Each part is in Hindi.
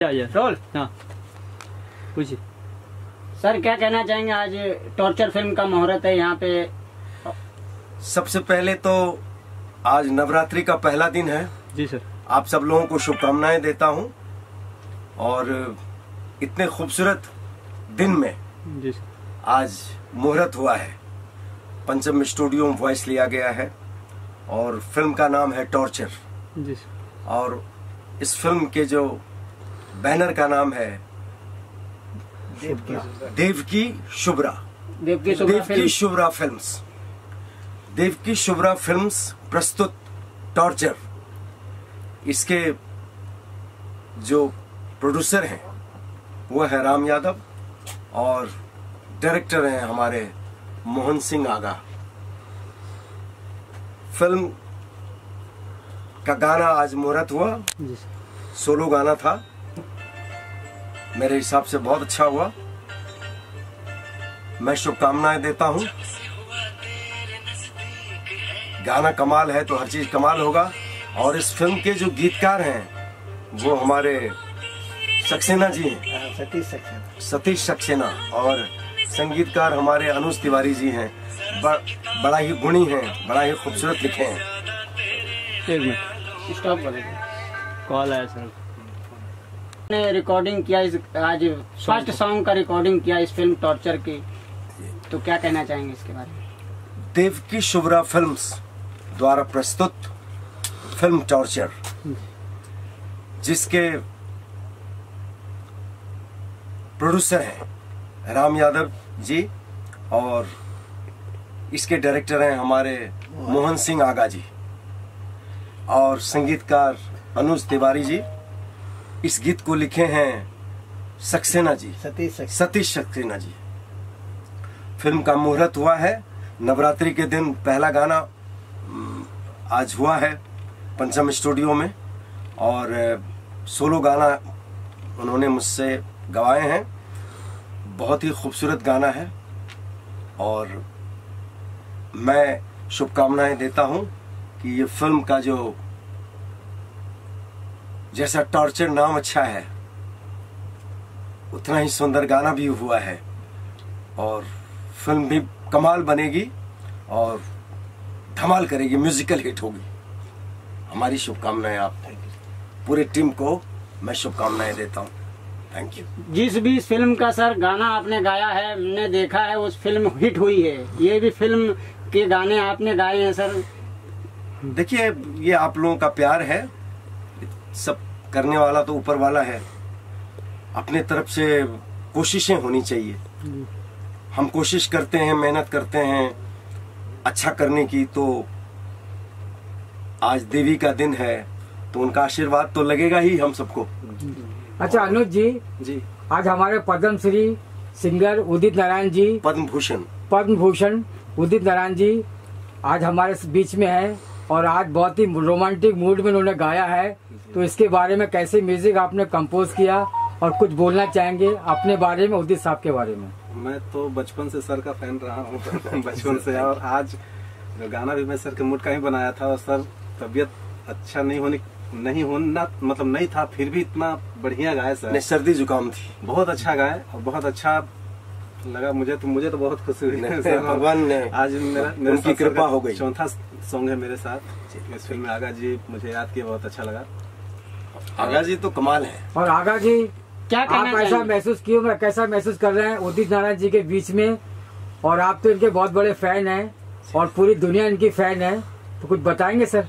रोल। हाँ पूछिए सर, क्या कहना चाहेंगे? आज टॉर्चर फिल्म का मुहूर्त है यहाँ पे। सबसे पहले तो आज नवरात्रि का पहला दिन है जी सर। आप सब लोगों को शुभकामनाएं देता हूं और इतने खूबसूरत दिन में जी सर आज मुहूर्त हुआ है। पंचम स्टूडियो में वॉइस लिया गया है और फिल्म का नाम है टॉर्चर। जी सर। और इस फिल्म के जो बैनर का नाम है देवकी शुभ्रा। देवकी शुभ्रा फिल्म्स। देवकी शुभ्रा फिल्म्स प्रस्तुत टॉर्चर। इसके जो प्रोड्यूसर हैं वो है राम यादव और डायरेक्टर हैं हमारे मोहन सिंह आगा। फिल्म का गाना आज मुहूर्त हुआ, सोलो गाना था, मेरे हिसाब से बहुत अच्छा हुआ। मैं शुभकामनाएं देता हूं। गाना कमाल है तो हर चीज कमाल होगा। और इस फिल्म के जो गीतकार हैं वो हमारे सक्सेना जी हैं, सतीश सक्सेना, और संगीतकार हमारे अनुज तिवारी जी हैं। बड़ा ही गुणी हैं, बड़ा ही खूबसूरत लिखे हैं। एक मिनट स्टॉप करेंगे। कॉल आया सर। ने रिकॉर्डिंग किया आज फर्स्ट सॉन्ग का रिकॉर्डिंग किया इस फिल्म टॉर्चर की, तो क्या कहना चाहेंगे इसके बारे में? देवकी शुभ्रा फिल्म्स द्वारा प्रस्तुत फिल्म टॉर्चर, जिसके प्रोड्यूसर हैं राम यादव जी और इसके डायरेक्टर हैं हमारे मोहन सिंह आगा जी और संगीतकार अनुज तिवारी जी। इस गीत को लिखे हैं सक्सेना जी, सतीश सक्सेना जी। फिल्म का मुहूर्त हुआ है नवरात्रि के दिन। पहला गाना आज हुआ है पंचम स्टूडियो में और सोलो गाना उन्होंने मुझसे गवाए हैं। बहुत ही खूबसूरत गाना है और मैं शुभकामनाएं देता हूं कि ये फिल्म का जो जैसा टॉर्चर नाम अच्छा है उतना ही सुंदर गाना भी हुआ है और फिल्म भी कमाल बनेगी और धमाल करेगी, म्यूजिकल हिट होगी। हमारी शुभकामनाएं आप पूरी टीम को मैं शुभकामनाएं देता हूं। Thank you. जिस भी फिल्म का सर गाना आपने गाया है, हमने देखा है उस फिल्म हिट हुई है। ये भी फिल्म के गाने आपने गाए हैं सर। देखिए ये आप लोगों का प्यार है, सब करने वाला तो ऊपर वाला है। अपने तरफ से कोशिशें होनी चाहिए। हम कोशिश करते हैं, मेहनत करते हैं अच्छा करने की, तो आज देवी का दिन है तो उनका आशीर्वाद तो लगेगा ही हम सबको। अच्छा अनुज जी, आज हमारे पद्म श्री सिंगर उदित नारायण जी, पद्म भूषण उदित नारायण जी आज हमारे बीच में है और आज बहुत ही रोमांटिक मूड में उन्होंने गाया है। तो इसके बारे में कैसे म्यूजिक आपने कंपोज किया और कुछ बोलना चाहेंगे अपने बारे में, उदित साहब के बारे में? मैं तो बचपन से सर का फैन रहा हूँ बचपन से, और आज गाना भी मैं सर के मूड का ही बनाया था। और सर तबीयत अच्छा नहीं होना मतलब नहीं था, फिर भी इतना बढ़िया गाए सर। सर्दी जुकाम थी, बहुत अच्छा गाए और बहुत अच्छा लगा मुझे तो बहुत खुशी हुई। भगवान ने आज मेरी कृपा हो गई। चौथा सॉन्ग है मेरे साथ इस फिल्म में। आगा जी मुझे याद किया, बहुत अच्छा लगा। आगा जी तो कमाल है। और आगा जी क्या आप कैसा महसूस कर रहे हैं उदित नारायण जी के बीच में? और आप तो इनके बहुत बड़े फैन हैं और पूरी दुनिया इनकी फैन है, तो कुछ बताएंगे सर?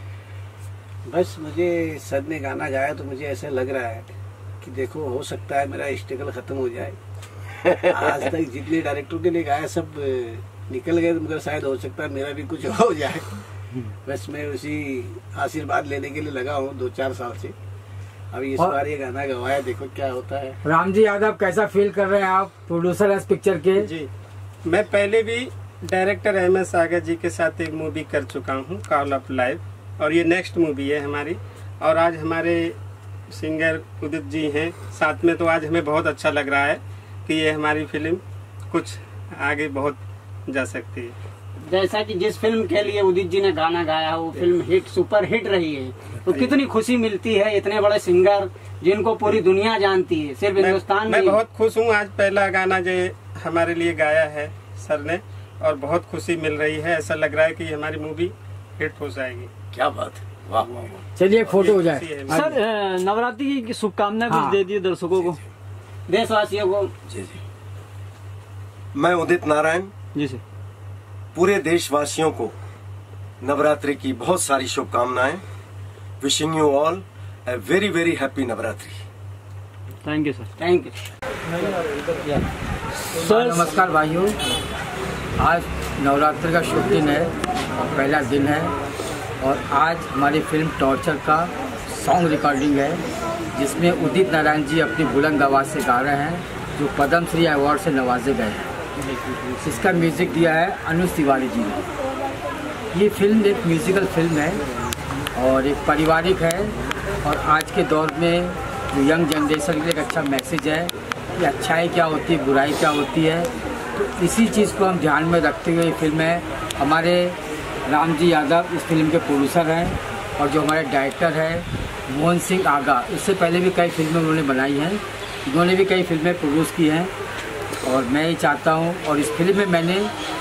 बस मुझे सर ने गाना गाया तो मुझे ऐसा लग रहा है कि देखो हो सकता है मेरा स्ट्रगल खत्म हो जाए। आज तक जितने डायरेक्टर के लिए गाया सब निकल गए, मगर शायद हो सकता है मेरा भी कुछ हो जाए। बस मैं उसी आशीर्वाद लेने के लिए लगा हूँ 2-4 साल से। अभी इस बार ये गाना गवाया, देखो क्या होता है। राम जी यादव कैसा फील कर रहे हैं आप, प्रोड्यूसर हैं इस पिक्चर के? जी मैं पहले भी डायरेक्टर MS आगा जी के साथ एक मूवी कर चुका हूँ, कॉल ऑफ लाइफ, और ये नेक्स्ट मूवी है हमारी। और आज हमारे सिंगर उदित जी हैं साथ में, तो आज हमें बहुत अच्छा लग रहा है कि ये हमारी फिल्म कुछ आगे बहुत जा सकती है। जैसा कि जिस फिल्म के लिए उदित जी ने गाना गाया वो फिल्म हिट सुपर हिट रही है, तो कितनी खुशी मिलती है। इतने बड़े सिंगर जिनको पूरी दुनिया जानती है, सिर्फ हिंदुस्तान में। मैं बहुत खुश हूँ, आज पहला गाना जो हमारे लिए गाया है सर ने, और बहुत खुशी मिल रही है। ऐसा लग रहा है कि हमारी मूवी हिट हो जाएगी। क्या बात है, वाह वाह वाह। चलिए एक फोटो हो जाए। सर नवरात्रि की शुभकामनाएं कुछ दे दिए दर्शकों को, देशवासियों को। जी जी, मैं उदित नारायण जी सर, पूरे देशवासियों को नवरात्रि की बहुत सारी शुभकामनाएं। Wishing you all a very very happy Navratri. Thank you sir. Thank you sir. नमस्कार भाइयों, आज नवरात्रि का शुभ दिन है और पहला दिन है, और आज हमारी फिल्म टॉर्चर का सॉन्ग रिकॉर्डिंग है, जिसमें उदित नारायण जी अपनी बुलंद आवाज़ से गा रहे हैं, जो पद्म श्री अवार्ड से नवाजे गए हैं। इसका म्यूज़िक दिया है अनुज तिवारी जी ने। ये फिल्म एक म्यूज़िकल फिल्म है और एक पारिवारिक है, और आज के दौर में जो यंग जनरेशन के लिए एक अच्छा मैसेज है कि अच्छाई क्या होती है, बुराई क्या होती है। तो इसी चीज़ को हम ध्यान में रखते हुए ये फिल्म है। हमारे राम जी यादव इस फिल्म के प्रोड्यूसर हैं, और जो हमारे डायरेक्टर है मोहन सिंह आगा, इससे पहले भी कई फिल्में उन्होंने बनाई हैं, उन्होंने भी कई फिल्में प्रोड्यूस की हैं। और मैं ये चाहता हूँ, और इस फिल्म में मैंने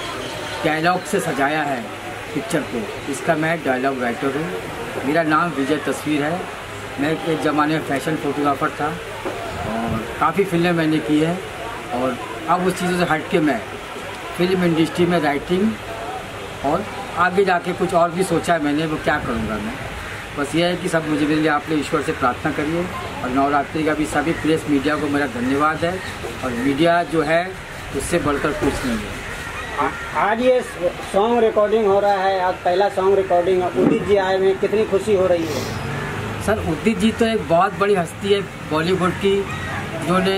डायलॉग से सजाया है पिक्चर को। इसका मैं डायलॉग राइटर हूँ। मेरा नाम विजय तस्वीर है। मैं एक ज़माने में फैशन फोटोग्राफर था और काफ़ी फिल्में मैंने की हैं, और अब उस चीज़ों से हट के मैं फिल्म इंडस्ट्री में राइटिंग और आगे जाके कुछ और भी सोचा है मैंने, वो क्या करूँगा मैं। बस ये है कि सब मुझे मेरे लिए आप लोग ईश्वर से प्रार्थना करिए, और नवरात्रि का भी सभी प्रेस मीडिया को मेरा धन्यवाद है। और मीडिया जो है उससे बढ़कर कुछ नहीं है। आज ये सॉन्ग रिकॉर्डिंग हो रहा है, आज पहला सॉन्ग रिकॉर्डिंग, उदित जी आए हुए, कितनी खुशी हो रही है। सर उदित जी तो एक बहुत बड़ी हस्ती है बॉलीवुड की, जिन्होंने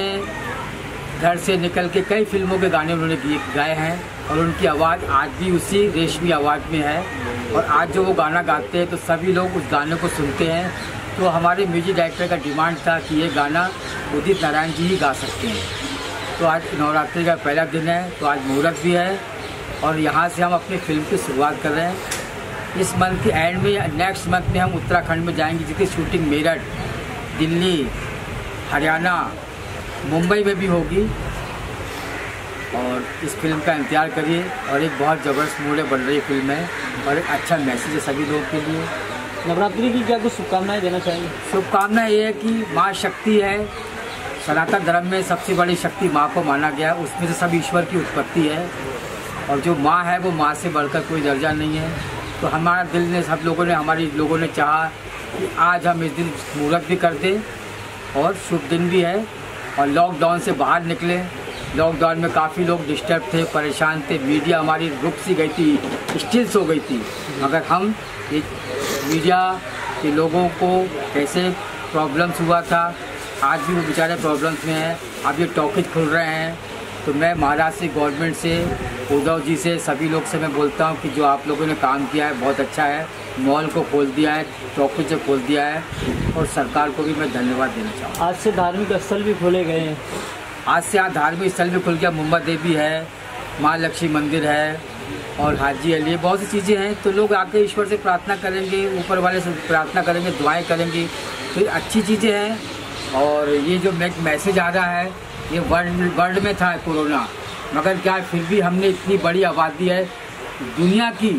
घर से निकल के कई फिल्मों के गाने उन्होंने गाए हैं, और उनकी आवाज़ आज भी उसी रेशमी आवाज़ में है। और आज जो वो गाना गाते हैं तो सभी लोग उस गाने को सुनते हैं। तो हमारे म्यूजिक डायरेक्टर का डिमांड था कि ये गाना उदित नारायण जी ही गा सकते हैं। तो आज नवरात्रि का पहला दिन है, तो आज मुहूर्त भी है, और यहाँ से हम अपनी फिल्म की शुरुआत कर रहे हैं। इस मंथ के एंड में, नेक्स्ट मंथ में हम उत्तराखंड में जाएंगे, जिसकी शूटिंग मेरठ, दिल्ली, हरियाणा, मुंबई में भी होगी। और इस फिल्म का इंतजार करिए, और एक बहुत ज़बरदस्त मूड बन रही फिल्म है, और एक अच्छा मैसेज है सभी लोगों के लिए। नवरात्रि की क्या कुछ शुभकामनाएं देना चाहेंगे? शुभकामना ये है कि माँ शक्ति है, सनातन धर्म में सबसे बड़ी शक्ति माँ को माना गया, उसमें से सब ईश्वर की उत्पत्ति है, और जो माँ है वो माँ से बढ़कर कोई दर्जा नहीं है। तो हमारा दिल ने, सब लोगों ने, हमारे लोगों ने चाहा कि आज हम इस दिन मुहूर्त भी कर दें, और शुभ दिन भी है, और लॉकडाउन से बाहर निकले। लॉकडाउन में काफ़ी लोग डिस्टर्ब थे, परेशान थे, मीडिया हमारी रुक सी गई थी, स्टिल्स हो गई थी, मगर हम एक मीडिया के लोगों को कैसे प्रॉब्लम्स हुआ था, आज भी वो बेचारे प्रॉब्लम्स में हैं। अब ये टॉकीज खुल रहे हैं, तो मैं महाराष्ट्र से, गवर्नमेंट से, उद्धव जी से, सभी लोग से मैं बोलता हूँ कि जो आप लोगों ने काम किया है बहुत अच्छा है। मॉल को खोल दिया है, टॉकीज से खोल दिया है, और सरकार को भी मैं धन्यवाद देना चाहूँगा। आज से धार्मिक स्थल भी खोले गए हैं। आज से आज धार्मिक स्थल भी खुल गया, मुंबा देवी है, माँ लक्ष्मी मंदिर है, और हाजी अली, बहुत सी चीज़ें हैं। तो लोग आके ईश्वर से प्रार्थना करेंगे, ऊपर वाले से प्रार्थना करेंगे, दुआएं करेंगे, तो अच्छी चीज़ें हैं। और ये जो मैसेज आ रहा है, ये वर्ल्ड में था कोरोना, मगर क्या फिर भी हमने इतनी बड़ी आबादी है दुनिया की,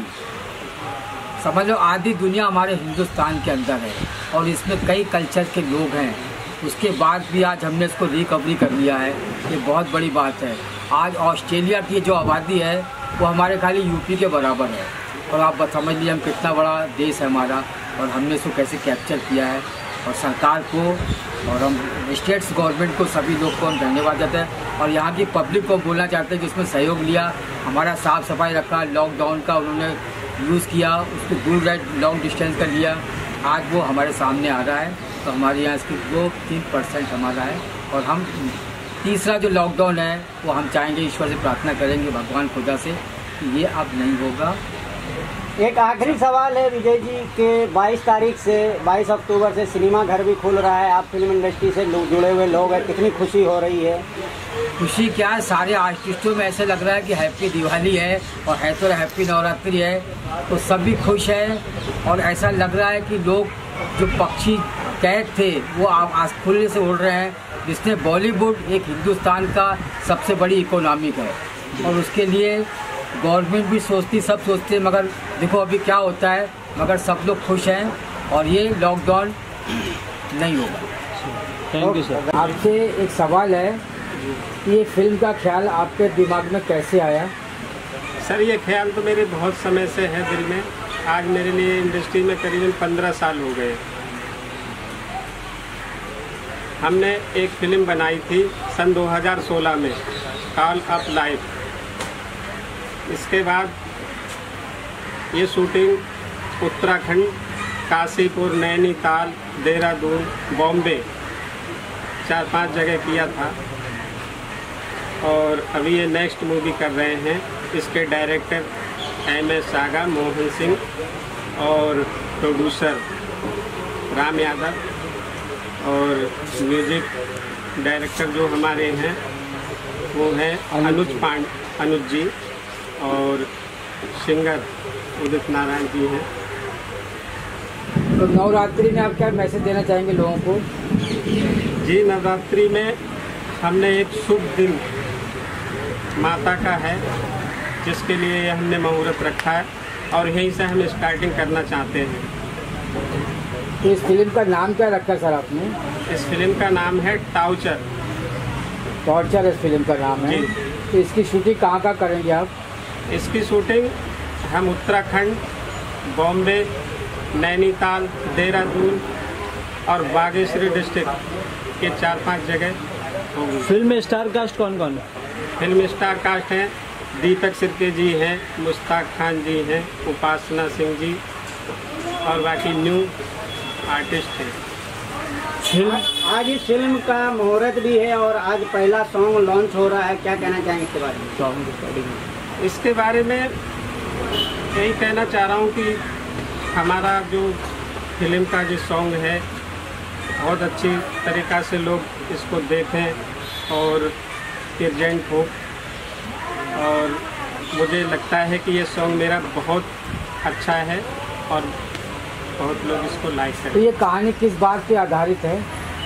समझ लो आधी दुनिया हमारे हिंदुस्तान के अंदर है, और इसमें कई कल्चर के लोग हैं। उसके बाद भी आज हमने इसको रिकवरी कर लिया है, ये बहुत बड़ी बात है। आज ऑस्ट्रेलिया की जो आबादी है वो हमारे खाली यूपी के बराबर है, और आप समझ लीजिए हम कितना बड़ा देश है हमारा, और हमने इसको कैसे कैप्चर किया है। और सरकार को और हम स्टेट्स गवर्नमेंट को, सभी लोग को हम धन्यवाद देते हैं, और यहाँ की पब्लिक को बोलना चाहते हैं कि इसमें सहयोग लिया, हमारा साफ़ सफाई रखा, लॉकडाउन का उन्होंने यूज़ किया, उसको दूर लॉन्ग डिस्टेंस का लिया, आज वो हमारे सामने आ रहा है। तो हमारे यहाँ इसकी 2-3% हमारा है, और हम तीसरा जो लॉकडाउन है वो हम चाहेंगे, ईश्वर से प्रार्थना करेंगे भगवान खुदा से कि ये अब नहीं होगा। एक आखिरी सवाल है विजय जी के 22 तारीख से 22 अक्टूबर से सिनेमा घर भी खुल रहा है, आप फिल्म इंडस्ट्री से जुड़े हुए लोग हैं, कितनी खुशी हो रही है? खुशी क्या है, सारे आर्टिस्टों में ऐसे लग रहा है कि हैप्पी दिवाली है और है तो हैप्पी नवरात्रि है, तो सभी खुश हैं। और ऐसा लग रहा है कि लोग जो पक्षी कैद थे वो आज खुले से उड़ रहे हैं, जिसने बॉलीवुड एक हिंदुस्तान का सबसे बड़ी इकोनॉमिक है और उसके लिए गवर्नमेंट भी सोचती, सब सोचते हैं, मगर देखो अभी क्या होता है, मगर सब लोग खुश हैं और ये लॉकडाउन नहीं होगा। Thank you sir. आपसे एक सवाल है कि ये फिल्म का ख्याल आपके दिमाग में कैसे आया? सर ये ख्याल तो मेरे बहुत समय से है दिल में। आज मेरे लिए इंडस्ट्री में करीबन 15 साल हो गए। हमने एक फिल्म बनाई थी सन 2016 में, कॉल अप लाइव। इसके बाद ये शूटिंग उत्तराखंड, काशीपुर, नैनीताल, देहरादून, बॉम्बे 4-5 जगह किया था। और अभी ये नेक्स्ट मूवी कर रहे हैं। इसके डायरेक्टर MS सागा, मोहन सिंह और प्रोड्यूसर राम यादव और म्यूजिक डायरेक्टर जो हमारे हैं वो हैं अनुज जी और सिंगर उदित नारायण जी हैं। तो नवरात्रि में आप क्या मैसेज देना चाहेंगे लोगों को? जी, नवरात्रि में हमने एक शुभ दिन माता का है जिसके लिए हमने मुहूर्त रखा है और यहीं से हम स्टार्टिंग करना चाहते हैं। तो इस फिल्म का नाम क्या रखा सर आपने? इस फिल्म का नाम है टाउचर। टॉर्चर इस फिल्म का नाम है। तो इसकी शूटिंग कहाँ करेंगे आप? इसकी शूटिंग हम उत्तराखंड, बॉम्बे, नैनीताल, देहरादून और बागेश्वरी डिस्ट्रिक्ट के 4-5 जगह होगी। फिल्म में स्टार कास्ट कौन कौन है? फिल्म स्टार कास्ट हैं, दीपक सिरके जी हैं, मुश्ताक खान जी हैं, उपासना सिंह जी और बाकी न्यू आर्टिस्ट हैं। आज इस फिल्म का मुहूर्त भी है और आज पहला सॉन्ग लॉन्च हो रहा है, क्या कहना चाहेंगे इसके बारे में? इसके बारे में यही कहना चाह रहा हूँ कि हमारा जो फिल्म का जो सॉन्ग है बहुत अच्छी तरीक़ा से लोग इसको देखें और प्रेजेंट हो। और मुझे लगता है कि ये सॉन्ग मेरा बहुत अच्छा है और बहुत लोग इसको लाइक करें। तो ये कहानी किस बात पे आधारित है?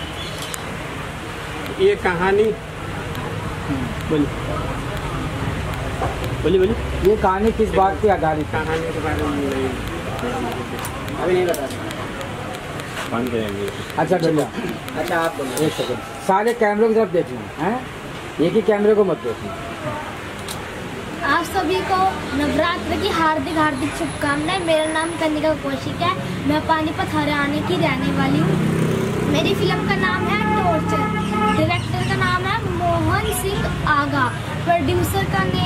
ये कहानी बोलिए। ये कहानी किस बात पे आधारित है? कहानी के बारे में नहीं अभी नहीं बता अच्छा भैया, अच्छा आप बोलिए। एक सेकंड, सारे कैमरों की तरफ देखना है, एक ही कैमरे को मत देखना। आप सभी को नवरात्र की हार्दिक हार्दिक शुभकामनाएं। मेरा नाम कनिका कौशिक है, मैं पानीपत हरियाणा की रहने वाली हूँ। मेरी फिल्म का नाम है टॉर्चर, डायरेक्टर का नाम है मोहन सिंह आगा, प्रोड्यूसर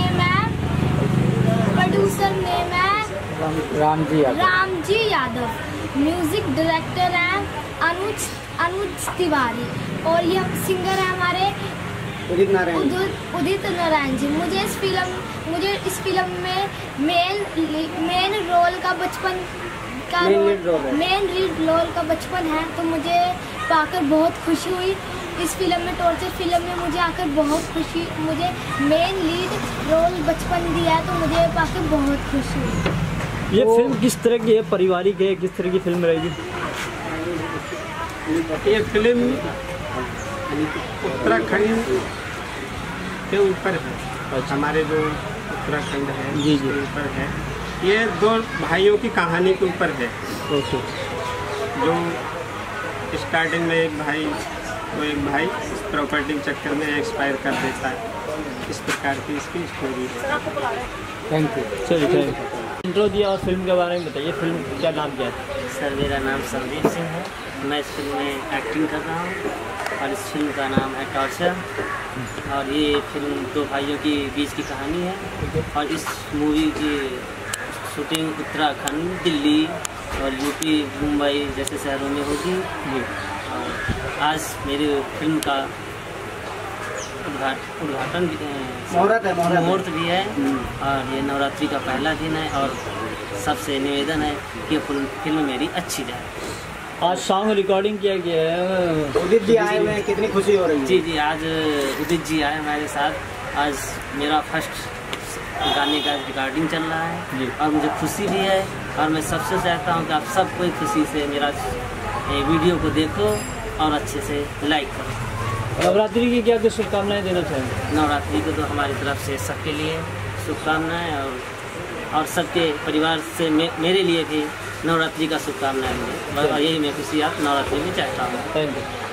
नेम है रामजी यादव, म्यूजिक डायरेक्टर है अनुज तिवारी और ये सिंगर है हमारे उदित नारायण जी। मुझे इस फिल्म में मेन रोल का बचपन का मेन लीड रोल का बचपन है, तो मुझे पाकर बहुत खुशी हुई। इस फिल्म में टॉर्चर फिल्म में मुझे आकर बहुत खुशी, मुझे मेन लीड रोल बचपन दिया है, तो मुझे पाकर बहुत खुशी हुई। ये फिल्म किस तरह की है? पारिवारिक है? किस तरह की फिल्म रहेगी? ये फिल्म उत्तराखंड के ऊपर है। अच्छा। हमारे जो उत्तराखंड है जी उसके ऊपर है। ये 2 भाइयों की कहानी के ऊपर है। ओके। जो स्टार्टिंग में एक भाई इस प्रॉपर्टी के चक्कर में एक्सपायर कर देता है। इस प्रकार की इसकी स्टोरी है। Thank you. चलिए, थैंक यू। इंट्रो दिया और फिल्म के बारे में बताइए। फिल्म क्या नाम क्या है? सर मेरा नाम संदीप सिंह है, मैं इस फिल्म में एक्टिंग कर रहा हूँ और इस फिल्म का नाम है टॉर्चर। और ये फिल्म 2 भाइयों की बीच की कहानी है और इस मूवी की शूटिंग उत्तराखंड, दिल्ली और यूपी, मुंबई जैसे शहरों में होगी। और आज मेरी फिल्म का उद्घाटन मुहूर्त भी है और ये नवरात्रि का पहला दिन है और सबसे निवेदन है कि फिल्म मेरी अच्छी जाए। आज सॉन्ग रिकॉर्डिंग किया गया है, उदित जी आए हुए हैं, कितनी खुशी हो रही है? जी आज उदित जी आए हमारे साथ। आज मेरा फर्स्ट गाने का रिकॉर्डिंग चल रहा है और मुझे खुशी भी है, और मैं सबसे चाहता हूँ कि आप सब कोई खुशी से मेरा वीडियो को देखो और अच्छे से लाइक करो। नवरात्रि की क्या क्या शुभकामनाएं देना चाहेंगे? नवरात्रि को तो हमारी तरफ से सबके लिए शुभकामनाएं, और सबके परिवार से मेरे लिए भी नवरात्रि का शुभकामनाएं, और यही मैं खुशी आप नवरात्रि में चाहता हूँ। Thank you.